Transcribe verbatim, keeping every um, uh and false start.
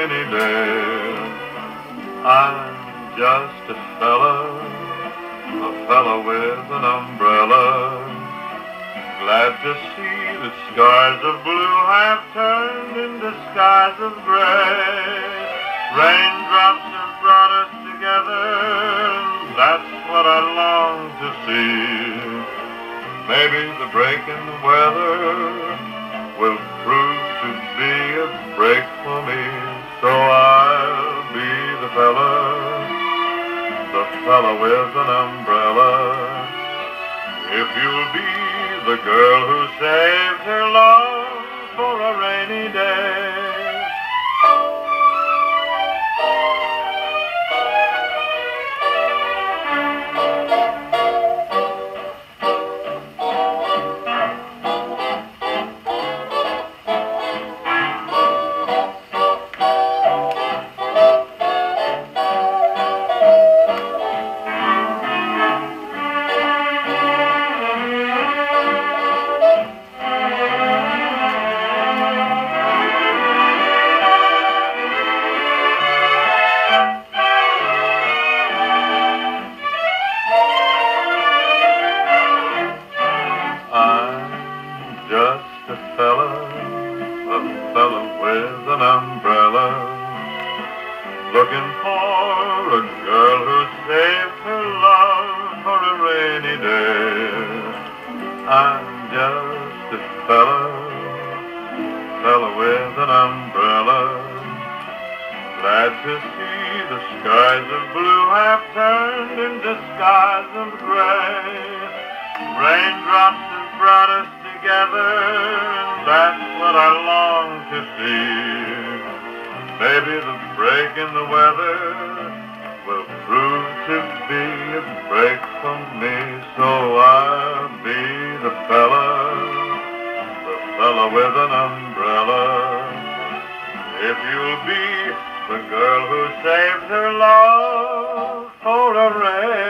rainy day. I'm just a fella, a fella with an umbrella, glad to see that skies of blue have turned into skies of gray. Raindrops have brought us together, that's what I long to see. Maybe the break in the weather will prove to be a break for me. So I'll be the fella, the fella with an umbrella, if you'll be the girl who saved her love for a rainy day. Just a fella, a fella with an umbrella, looking for a girl who saved her love for a rainy day. I'm just a fella, fella with an umbrella, glad to see the skies of blue have turned into skies of gray. Raindrops have brought us together, and that's what I long to see. Maybe the break in the weather will prove to be a break for me. So I'll be the fella, the fella with an umbrella, if you'll be the girl who saved her love for a rainy